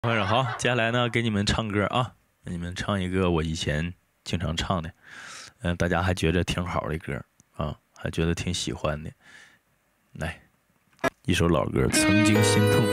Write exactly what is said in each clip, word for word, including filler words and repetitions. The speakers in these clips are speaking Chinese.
晚上好，接下来呢给你们唱歌啊，给你们唱一个我以前经常唱的，嗯、呃，大家还觉得挺好的歌啊，还觉得挺喜欢的。来，一首老歌《曾经心痛》。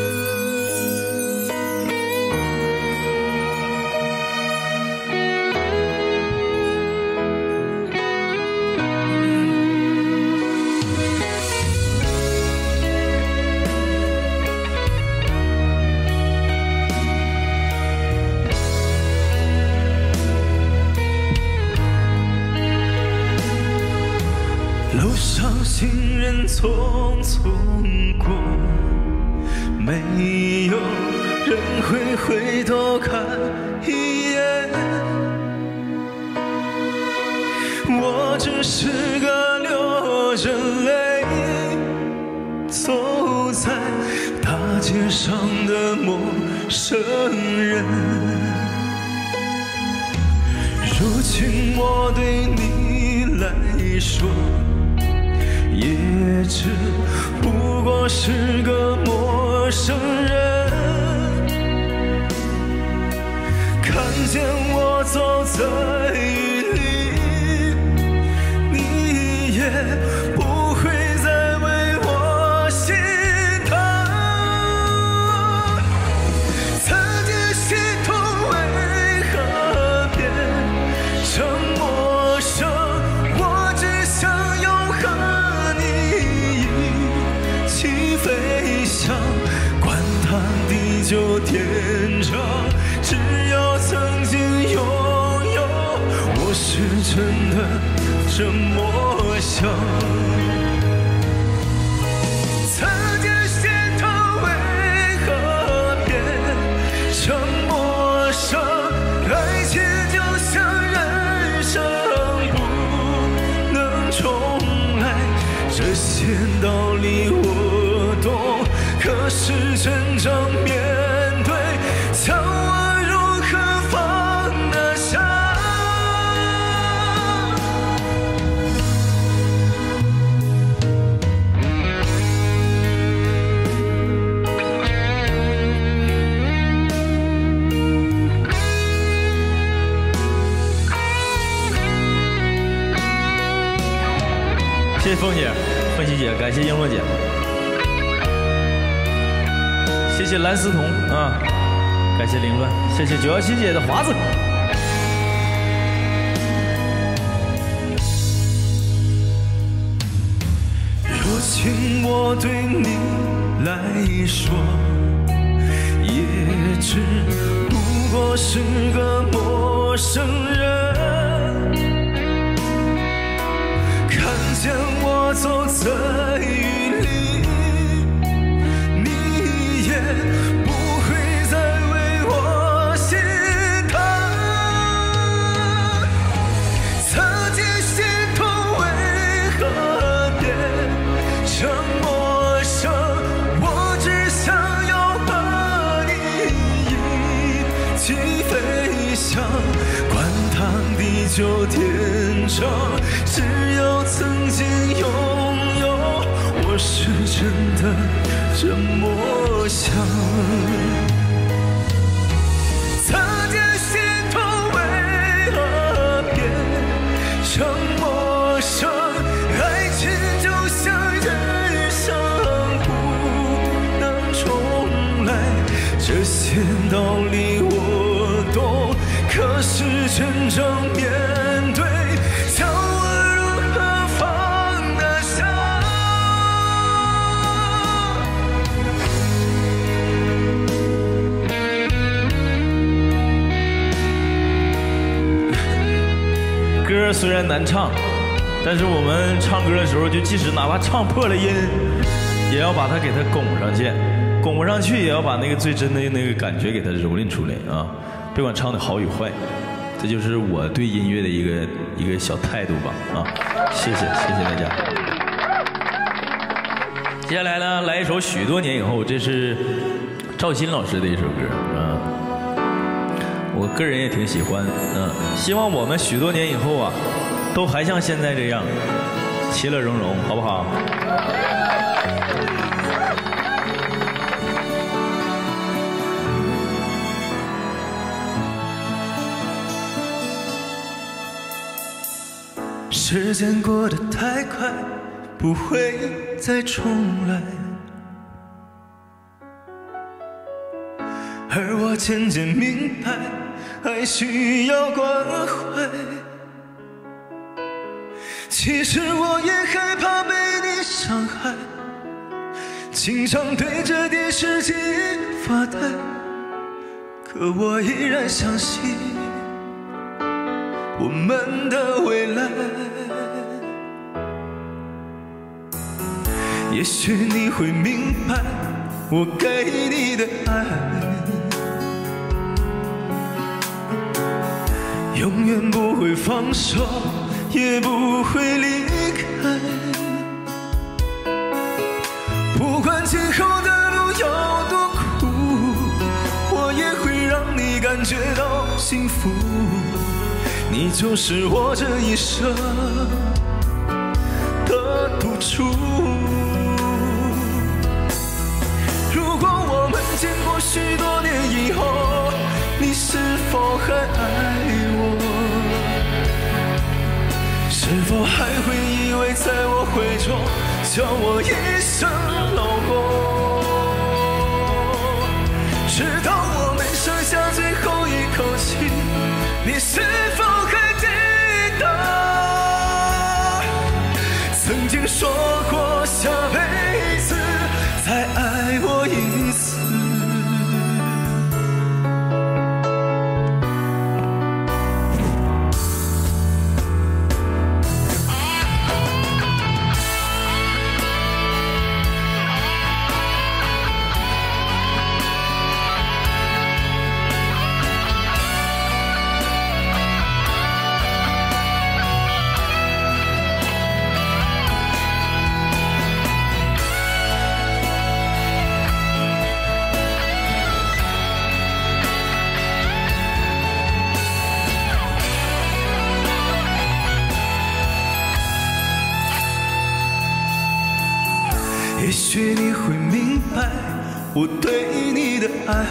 路上行人匆匆过，没有人会回头看一眼。我只是个流着泪走在大街上的陌生人。如今我对你来说，也只不过是个陌生人。看见我走在雨里，你也不会再为我心疼。曾经心痛为何变成陌生？我只想永恒飞翔，管它地久天长，只要曾经拥有，我是真的这么想。曾经心痛为何变成陌生？爱情就像人生不能重来，这些道理我懂，可是真正面对，叫我如何放得下？ 谢谢凤姐、凤喜姐，感谢璎珞姐。谢谢蓝思彤啊，感谢凌乱，谢谢九幺七姐的华子。 如今我对你来说，也只不过是个陌生人。看见我走在雨里，你也不会再为我心疼。曾经心痛为何变成陌生？我只想要和你一起飞翔，管它地久天长，只要曾经拥有，我是真的这么想。曾经心痛为何变成陌生？爱情就像人生不能重来，这些道理我懂，可是真正面对，叫我如何放得下？ 歌虽然难唱，但是我们唱歌的时候，就即使哪怕唱破了音，也要把它给它拱上去，拱不上去也要把那个最真的那个感觉给它蹂躏出来啊！别管唱的好与坏，这就是我对音乐的一个一个小态度吧啊！谢谢谢谢大家。接下来呢，来一首许多年以后，这是赵鑫老师的一首歌啊，我个人也挺喜欢，嗯、啊，希望我们许多年以后啊，都还像现在这样其乐融融，好不好？ 时间过得太快，不会再重来。而我渐渐明白，爱需要关怀。其实我也害怕被你伤害，经常对着电视机发呆，可我依然相信我们的未来。也许你会明白我给你的爱，永远不会放手，也不会离开。不管今后的路有多苦，我也会让你感觉到幸福。你就是我这一生的赌注。如果我们经过许多年以后，你是否还爱我？是否还会依偎在我怀中，叫我一声老公？直到我们剩下最后一口气，你是否还记得曾经说过下辈子再爱我一次？也许你会明白我对你的爱，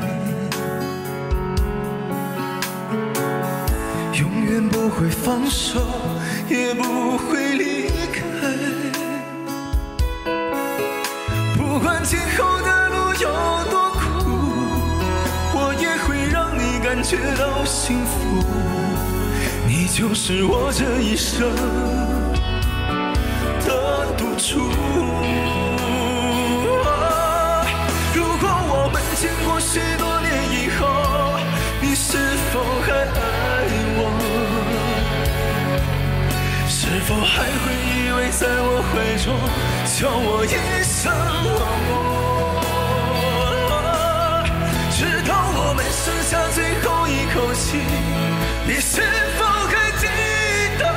永远不会放手，也不会离开。不管今后的路有多苦，我也会让你感觉到幸福。你就是我这一生的赌注。经过许多年以后，你是否还爱我？是否还会依偎在我怀中，叫我一声老公？直到我们剩下最后一口气，你是否还记得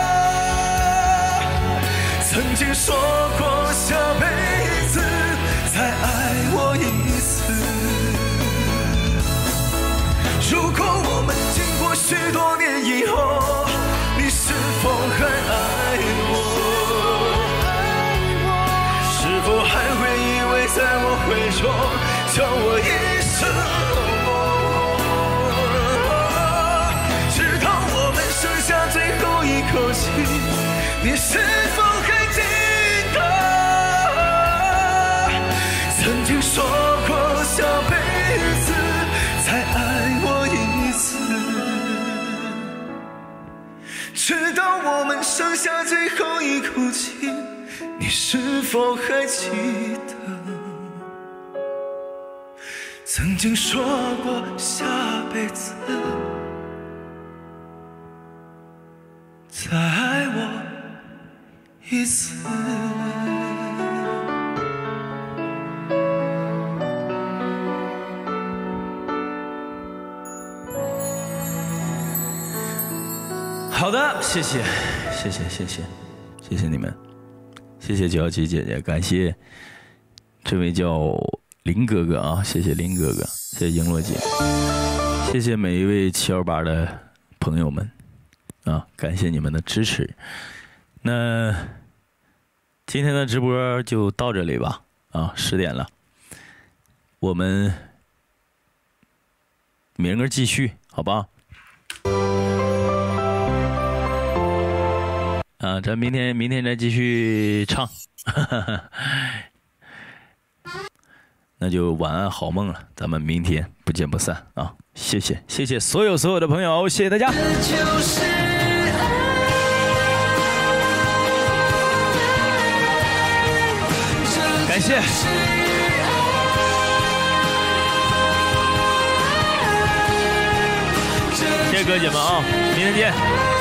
曾经说过下辈子再爱我一次？如果我们经过许多年以后，你是否还爱我？是否还会依偎在我怀中，叫我一声老公？直到我们剩下最后一口气，你是否还记得曾经说过下辈子再爱我一次？直到我们剩下最后一口气，你是否还记得曾经说过下辈子再爱我一次？ 好的，谢谢，谢谢，谢谢，谢谢你们，谢谢九幺七姐姐，感谢这位叫林哥哥啊，谢谢林哥哥，谢谢璎珞姐，谢谢每一位七二八的朋友们啊，感谢你们的支持。那今天的直播就到这里吧，啊，十点了，我们明儿继续，好吧？ 啊，咱明天明天再继续唱，那就晚安好梦了，咱们明天不见不散啊！谢谢谢谢所有所有的朋友，谢谢大家。感谢。谢谢哥姐们啊，明天见。